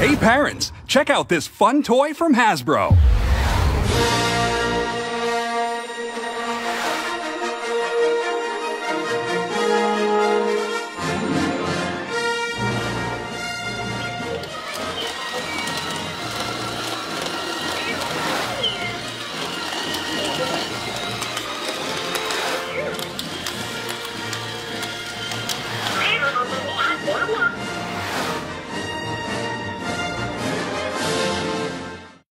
Hey parents, check out this fun toy from Hasbro.